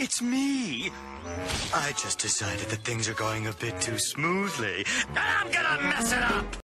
it's me. I just decided that things are going a bit too smoothly, and I'm gonna mess it up.